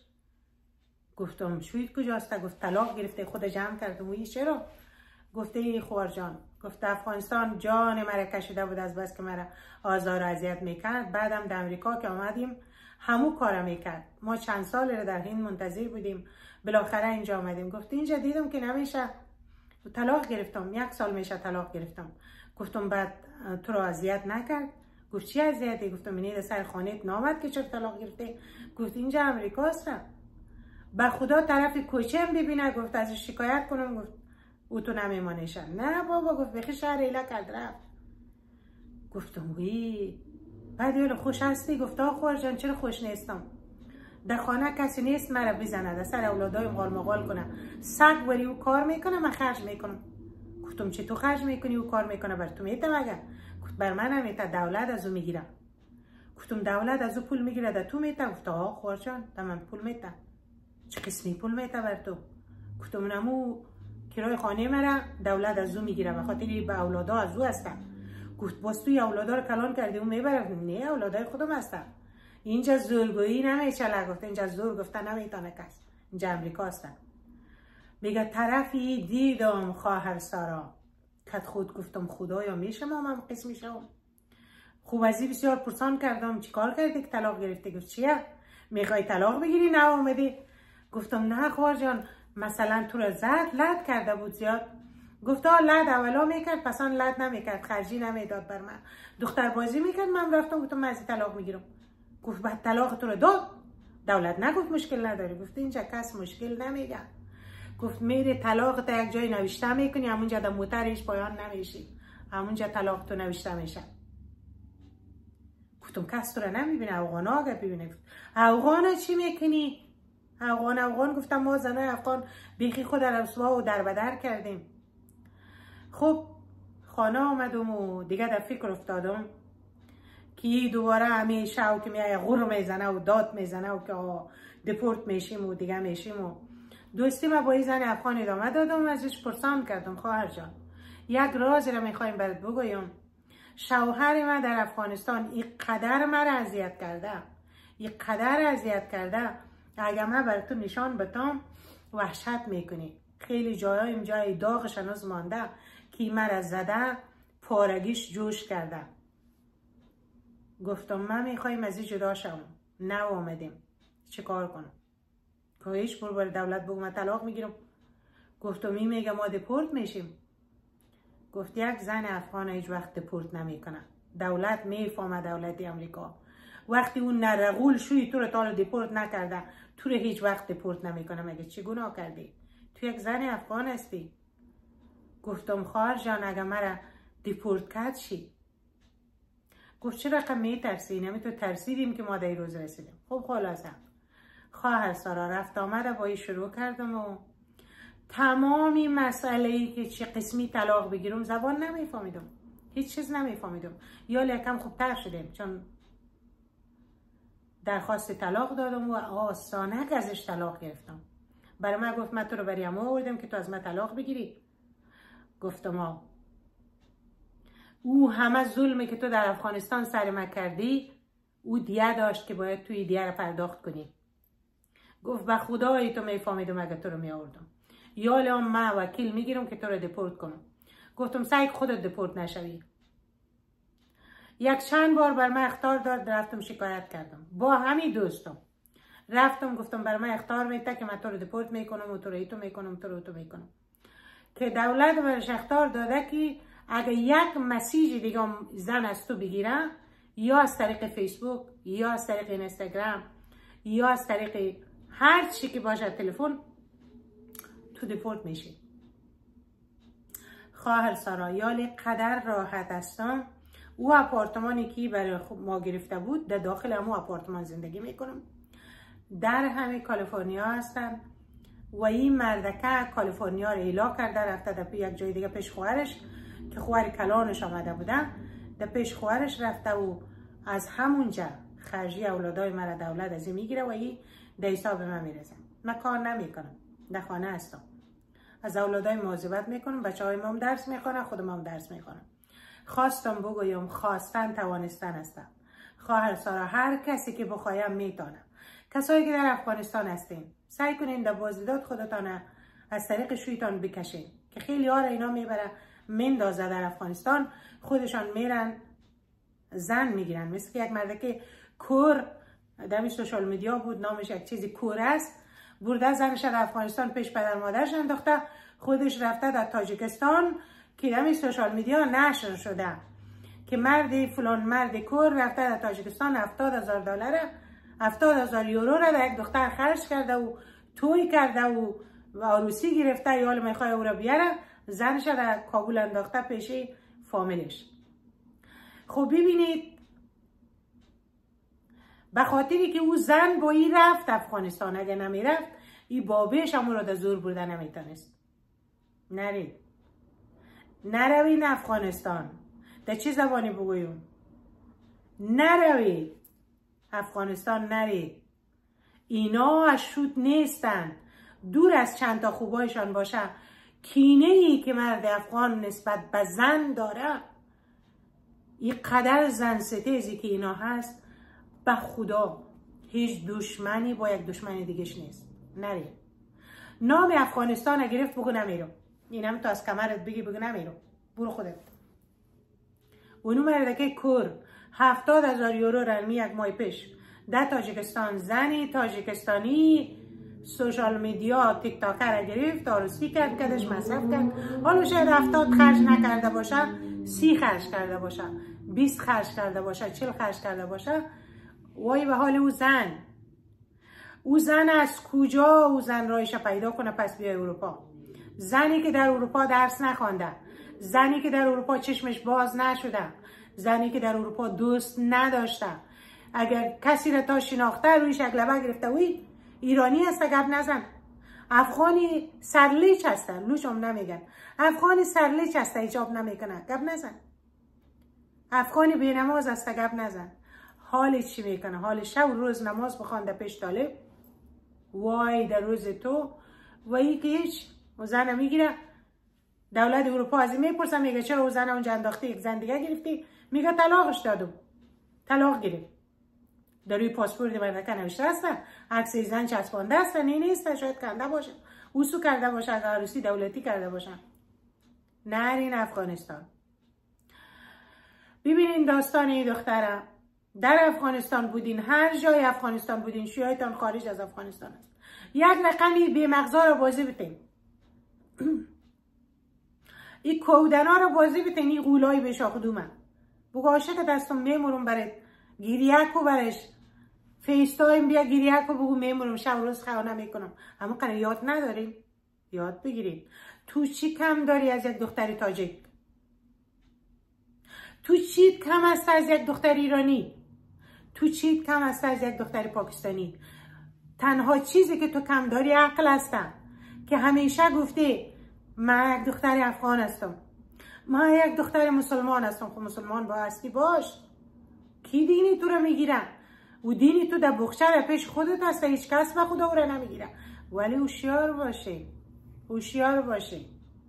گفتم شویت کجاست؟ گفت طلاق گرفته خود جمع کردم. و چرا؟ گفته ای خوار جان گفت افغانستان جان مرا کشیده بود از بس که مرا آزار و اذیت میکرد. بعدم در امریکا که آمدیم همو کارا میکرد. ما چند سال رو در هند منتظر بودیم، بالاخره اینجا آمدیم. گفت اینجا دیدم که نمیشه، طلاق گرفتم، یک سال میشه طلاق گرفتم. گفتم بعد تو رو اذیت نکرد؟ گفت چی اذیتی؟ گفتم اینه سر خانهت نامد که چرا طلاق گرفته؟ گفت اینجا امریکا است، به خدا طرف کوچه هم ببینه گفت از شکایت کنم. گفت او تو نمیمانیشه. نه بابا، گفت بخی شهر ایلا کرد رفت. گفتم وی بعد یه خوش هستی؟ گفت آخوار جان چرا خوش نیستم، در خانه کسی نیست مرا بزنه، در سر اولادای مغال مغال کنه، سگ بری او کار میکنه من خرج میکنم. گفتم چه تو خرج میکنی او کار میکنه بر تو میته مگه؟ گفت بر من نمیته، دولت از او میگیره. گفتم دولت از او پول میگیره در تو میته؟ گفت آه خوار جان در من پول میته. چه قسمی پول میته بر تو؟ گفتم نمو کرای خانه مرا دولت از او میگیره به خاطر به اولادا از او هستن. گفت باز توی اولادا رو کلان کردی اون میبره؟ نه اولادای خودم هستن، اینجا زورگویی نمیشه. گفت اینجا زور گفتن نمیتونه کس، اینجا امریکا هستن. میگه طرفی دیدم خواهر سارا کت خود. گفتم خدایا میشه ما هم قسم میشم؟ خوب ازی بسیار پرسان کردم چیکار کردی که طلاق گرفتی؟ گفت چیه میخوای طلاق بگیری؟ نه اومدی؟ گفتم نه خوار جان مثلا تو رو زد لد کرده بود زیاد. گفت آه لد اولا میکرد پس آن لد نمیکرد، خرجی نمیداد بر من، دختر بازی میکرد. من رفتم گفتم من از طلاق میگیرم. گفت بعد طلاق تو رو داد؟ دولت نگفت مشکل نداری؟ گفت اینجا کس مشکل نمیگه. گفت میری طلاق تا یک جای نوشته میکنی، همونجا در موترش پایان نمیشی، همونجا طلاق تو نوشته میشه. گفتم کس تو رو نمیبینه، افغانا اگر ببینه. افغانا چی میکنی؟ افغان افغان گفتم ما زنای افغان بیخی خود رسوا و در بدر کردیم. خب خانه آمدم و دیگه در فکر افتادم که دوباره همه شو که میای غور میزنه و داد میزنه و که دپورت میشیم و دیگه میشیم. و دوستی ما با این زن افغان ادامه دادم و ازش پرسان کردم خواهر جان یک راز را میخوایم برات بگویم. شوهر من در افغانستان این قدر مرا اذیت کرده، این قدر اذیت کرده، اگر من بر تو نشان بتام وحشت میکنی. خیلی جای اینجا داغش هنوز مانده که مرا زده پارگیش جوش کرده. گفتم من میخوایم از این جدا شم، نه اومدیم چه کار کنم؟ که هیچ بر بر دولت بگو من طلاق میگیرم. گفتم این میگه ما دپورت میشیم. گفت یک زن افغان هیچ وقت دپورت نمیکنه، دولت میفهمه، دولت امریکا وقتی اون نرغول شوی تو رو تال دپورت نکرده تو رو هیچ وقت دپورت نمیکنه. مگه چی گناه کردی؟ تو یک زن افغان هستی. گفتم خواهر جان اگه مرا دپورت کرد چی؟ گفت چرا رقم میترسی؟ نمی تو ترسیدیم که ما در روز رسیدیم. خب خلاصه خواهر سارا رفت آمد با این شروع کردم و تمامی مسئله ای که چه قسمی طلاق بگیرم زبان نمیفهمیدم، هیچ چیز نمیفهمیدم. یا لکم خوب تر شدیم چون درخواست طلاق دادم و آسانه ازش طلاق گرفتم. برای من گفت من تو رو برای ما آوردم که تو از من طلاق بگیری. گفتم آه او همه ظلمی که تو در افغانستان سر من کردی او دیه داشت که باید توی دیه رو پرداخت کنی. گفت به خدای تو میفهمیدم اگه تو رو می آوردم، یا الان من وکیل میگیرم که تو رو دپورت کنم. گفتم سعی خودت دپورت نشوی. یک چند بار بر من اخطار داد، رفتم شکایت کردم با همین دوستم. رفتم گفتم بر من اخطار میده که من تو رو دپورت میکنم و تو رو ایتو میکنم تو رو تو میکنم. که دولت برش اخطار داده که اگه یک مسیج دیگه زن از تو بگیره، یا از طریق فیسبوک یا از طریق اینستاگرام یا از طریق هر چی که باشه تلفن، تو دپورت میشی. خواهر سارا یالی قدر راحت هستم. او اپارتمانی که برای ما گرفته بود در داخل همون اپارتمان زندگی میکنم. در همه کالیفرنیا هستم و این مردکه کالیفرنیا رو ایلا کرده رفته در یک جای دیگه پیش خواهرش که خواهر کلانش آمده بودن، در پیش خواهرش رفته و از همونجا خرجی اولادای مرا دولت از این میگیره و این در حساب من میرسه. من کار نمیکنم، در خانه هستم، از اولادای مواظبت میکنم، بچه های ما هم درس میخونن، خودم هم درس میخونم. خواستم بگویم خواستن توانستن هستم. خواهر سارا هر کسی که بخوایم میتونم. کسایی که در افغانستان هستین سعی کنین در بازدیدات خودتان از طریق شویتان بکشین که خیلی ها را اینا میبره مندازه در افغانستان، خودشان میرن زن میگیرن. مثل که یک مرد که کور در سوشال میدیا بود، نامش یک چیزی کور است، برده زنش در افغانستان پیش پدر مادرش انداخته، خودش رفته در تاجیکستان که در سوشال میدیا نشر شده که مرد فلان مرد کور رفته در تاجیکستان هفتاد هزار دلار هفتاد هزار یورو را در یک دختر خرج کرده و توی کرده و و عروسی گرفته، یال میخواه او را بیاره، زنش در کابل انداخته پیش فامیلش. خب ببینید به خاطری که او زن با این رفت افغانستان، اگه نمی رفت این بابیش هم را در زور برده نمیتونست. نرید نروید افغانستان. در چه زبانی بگویم؟ نروید افغانستان، نرید. اینا از شوت نیستن، دور از چند تا خوبایشان باشه. کینه ای که مرد افغان نسبت به زن داره، این قدر زن ستیزی که اینا هست، به خدا هیچ دشمنی با یک دشمن دیگهش نیست. نرید. نام افغانستان گرفت بگو نمیرم، اینم تو از کمرت بگی بگو نمیرم، برو خودت. اونو مرده که کور هفتاد هزار یورو رلمی یک ماه پیش در تاجیکستان، زنی تاجیکستانی سوشال میدیا تیک تاکر گرفت، عروسی کرد، کدش مصرف کرد. حالا شاید هفتاد خرج نکرده باشه، سی خرج کرده باشه، بیست خرج کرده باشه، چل خرج کرده باشه. وای به حال او زن. او زن از کجا او زن رایش پیدا کنه پس بیا اروپا؟ زنی که در اروپا درس نخوانده، زنی که در اروپا چشمش باز نشده، زنی که در اروپا دوست نداشته. اگر کسی را تا شناخته رویش اگلبه گرفته، وی ایرانی هسته گپ نزن، افغانی سرلیچ هسته، لوچم نمیگن، افغانی سرلیچ هسته حجاب نمیکنه، گپ نزن. افغانی بینماز هسته، گپ نزن. حال چی میکنه؟ حال شب روز نماز بخوانده پیش طالب، وای در روز تو وای که هیچ و زن میگیره. دولت اروپا از این میپرسه، میگه چرا او زن اونجا انداختی یک زن دیگه گرفتی؟ میگه طلاقش دادم، طلاق گرفت. در روی پاسپورت مردکه نوشته هسته، عکس زن چسبانده هسته، نه نیسته، شاید کنده باشه، اوسو کرده باشه، از عروسی دولتی کرده باشه. نرین افغانستان. ببینین داستان این دختره، در افغانستان بودین، هر جای افغانستان بودین، شیایتان خارج از افغانستان است. یک رقمی بی مغزا رو بازی بتین، این کودنا رو بازی بتین، این غولای به شاخ دومه. بگو عاشق دستم میمورم برات، گیریه کو برش، فیستایم بیا گیریه کو بگو میمورم، شب روز خیانه میکنم. اما قرار یاد نداریم، یاد بگیریم. تو چی کم داری از یک دختر تاجیک؟ تو چی کم است از یک دختر ایرانی؟ تو چی کم است از یک دختر پاکستانی؟ تنها چیزی که تو کم داری عقل هستم که همیشه گفتی من یک دختر افغان هستم، من یک دختر مسلمان هستم. خب مسلمان با هستی باش، کی دینی تو رو میگیره؟ و دینی تو در بخچه پیش خودت هست، هیچ کس به خدا او رو نمیگیره. ولی هوشیار باشه، هوشیار باشه،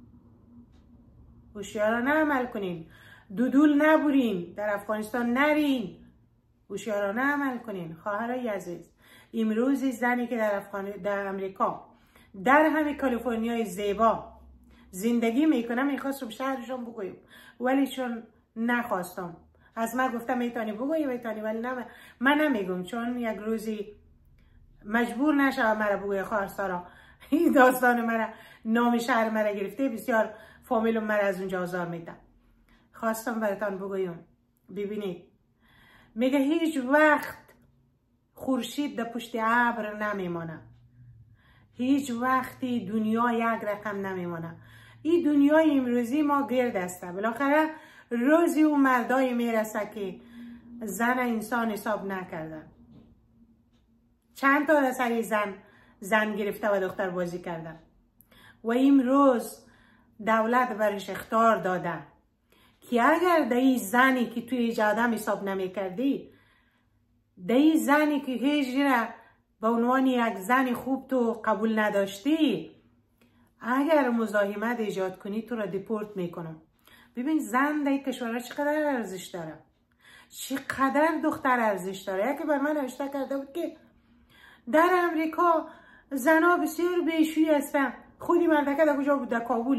هوشیارانه عمل کنین، دودول نبورین، در افغانستان نرین، هوشیارانه عمل کنین. خواهرای عزیز، امروز زنی که در افغان در امریکا در همین کالیفرنیای زیبا زندگی میکنم، میخواستم شهرشون بگویم ولی چون نخواستم، از من گفتم میتونی بگویی میتونی، ولی نه من نمیگم، چون یک روزی مجبور نشم مرا بگوی خواهرسارا این داستان مرا، نام شهر مرا گرفته، بسیار فامیلم مرا از اونجا آزار میدن. خواستم براتان بگویم. ببینید میگه هیچ وقت خورشید در پشت ابر نمیمانه، هیچ وقتی دنیا یک رقم نمیمانه. این دنیای امروزی ما گرد است، بالاخره روزی اون مردای میرسه که زن انسان حساب نکردن. چند تا در سری زن زن گرفته و دختر بازی کردن و امروز دولت برش اخطار داده که اگر دایی زنی که توی هیچ آدم حساب نمی کردی، دایی زنی که هیچ را به عنوان یک زن خوب تو قبول نداشتی، اگر مزاحمت ایجاد کنی تو را دیپورت میکنم. ببین زن در کشورها چقدر ارزش داره، چقدر دختر ارزش داره. یکی بر من نوشته کرده بود که در امریکا زنها بسیار بیشویی هستن. خودی مردکه در کجا بود؟ در کابل.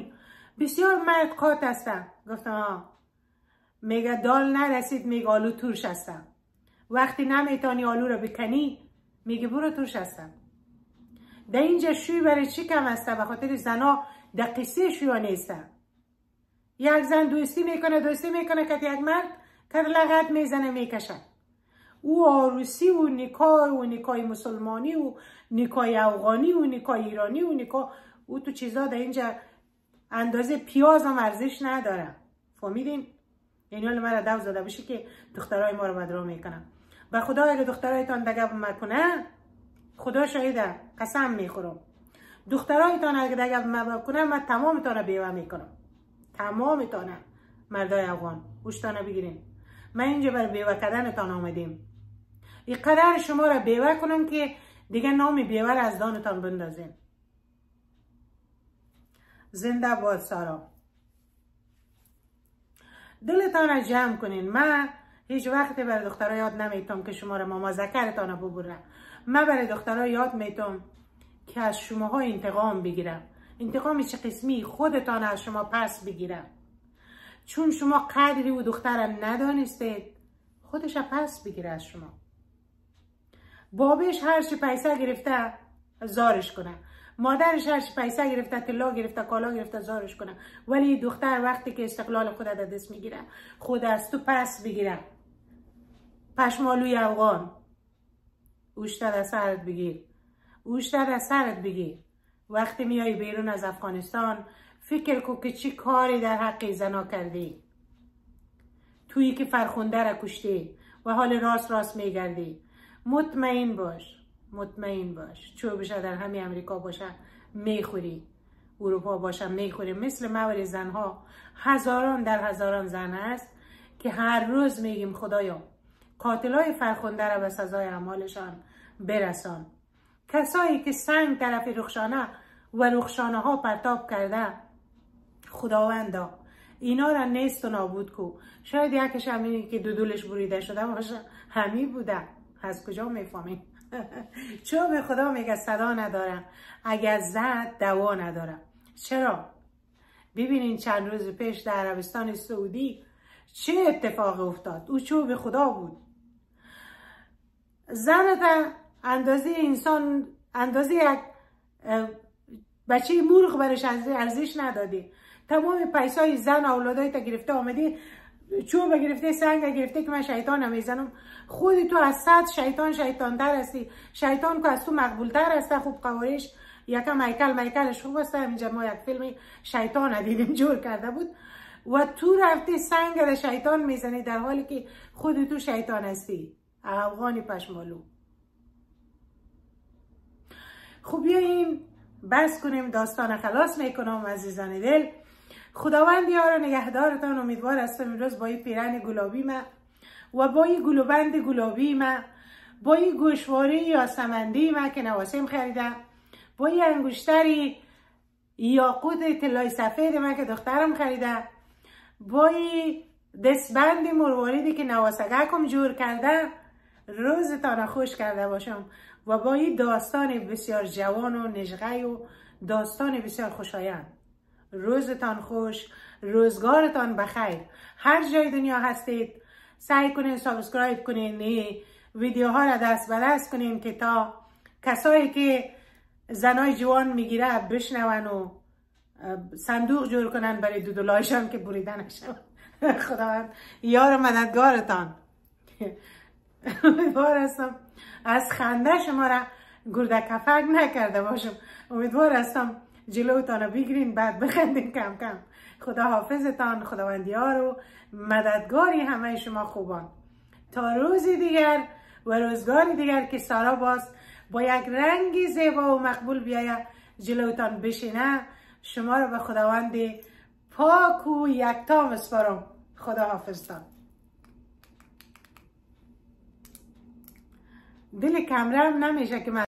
بسیار مرد قاط هستم. گفتم ها. میگه دال نرسید، میگه آلو ترش هستم. وقتی نمیتانی آلو رو بکنی میگه برو ترش هستم. در اینجا شوی برای چی کم هسته؟ به خاطر زنا در قصه شویا نیستن. یک زن دوستی میکنه دوستی میکنه که یک مرد کر لغت میزنه میکشه. او عروسی و نکاح و نکاح مسلمانی و نکاح افغانی و نکاح ایرانی و نکاح او تو چیزا در اینجا اندازه پیاز هم ارزش نداره. فهمیدین؟ یعنی حالا مرا دو زده بشه که دخترای ما رو بدرا میکنم. به خدا اگه دخترایتان دگه مکنه، خدا شاهده قسم میخورم، دخترایتان اگه دگه مکنه من تمامتان رو بیوه میکنم. تمامتان مردای افغان گوشتان بگیرین. من اینجا بر بیوه کردنتان آمدیم. این قرار شما را بیوه کنم که دیگه نام بیوه را از دانتان بندازین. زنده باد سارا. دلتان را جمع کنین. من هیچ وقت برای دخترها یاد نمیتونم که شما را ماما ذکرتان ببرم. من برای دخترها یاد میتونم که از شماها انتقام بگیرم. انتقام چه قسمی؟ خودتان از شما پس بگیرم. چون شما قدری و دختر ندانستید، خودش پس بگیره از شما. بابش هر چی پیسه گرفته زارش کنه، مادرش هر چی پیسه گرفته طلا گرفته کالا گرفته زارش کنه، ولی دختر وقتی که استقلال خود در دست میگیره خود از تو پس بگیره. پشمالوی افغان اوشتر از سرت بگیر، اوشتر از سرت بگیر. وقتی میای بیرون از افغانستان فکر کو که چی کاری در حق زنا کردی. تویی که فرخنده را کشتی و حال راست راست میگردی. مطمئن باش، مطمئن باش چوبش در همین امریکا باشه میخوری، اروپا باشه میخوری. مثل مور زنها هزاران در هزاران زن هست که هر روز میگیم خدایا قاتلای فرخنده را به سزای اعمالشان برسان. کسایی که سنگ طرف رخشانه و رخشانه ها پرتاب کرده، خداوندا اینا را نیست و نابود کو. شاید یکش همینی که دودولش بریده شده باشه همی بوده. از کجا میفهمیم؟ چون به خدا میگه صدا ندارم، اگر زد دوا ندارم. چرا؟ ببینین چند روز پیش در عربستان سعودی چه اتفاق افتاد. او چون به خدا بود. زنت اندازه انسان، اندازه یک بچه مرغ برش ارزش ندادی. تمام پیسای زن اولادای تا گرفته آمدی، چوب گرفته سنگ گرفته که من شیطان نمیزنم. خودی تو از صد شیطان شیطان در هستی. شیطان که از تو مقبول تر هسته. خوب قوارش یکم میکل میکلش خوب هسته. اینجا ما یک فیلم شیطان دیدیم جور کرده بود و تو رفته سنگ را شیطان میزنی در حالی که خودی تو شیطان هستی. افغانی پشمالو. خب بیاییم بس کنیم، داستان خلاص میکنم عزیزان دل. خداوند یار نگهدارتان. امیدوار هستم امروز با این پیرن گلابی ما و با این گلوبند گلابی ما، با این گوشواره یا سمندی ما که نواسم خریده، با این انگشتری یاقوت طلای سفید ما که دخترم خریده، با این دستبند مرواریدی که نواسگکم جور کرده، روزتان خوش کرده باشم و با این داستان بسیار جوان و نجغه و داستان بسیار خوشایند. روزتان خوش، روزگارتان بخیر. هر جای دنیا هستید سعی کنین سابسکرایب کنین، این ویدیوها را دست به دست کنین که تا کسایی که زنای جوان میگیره بشنون و صندوق جور کنن برای دودولایشان که بریده نشون. خداوند یار مددگارتان. امیدوار هستم از خنده شما را گرده کفک نکرده باشم. امیدوار هستم جلوتان رو بگیرین بعد بخندین کم کم. خدا حافظتان، خداوند یار و مددگاری همه شما خوبان. تا روزی دیگر و روزگاری دیگر که سارا باز با یک رنگ زیبا و مقبول بیایه جلوتان بشینه، شما رو به خداوند پاک و یکتا مسپارم. خدا حافظتان. دل کمرم نمیشه که من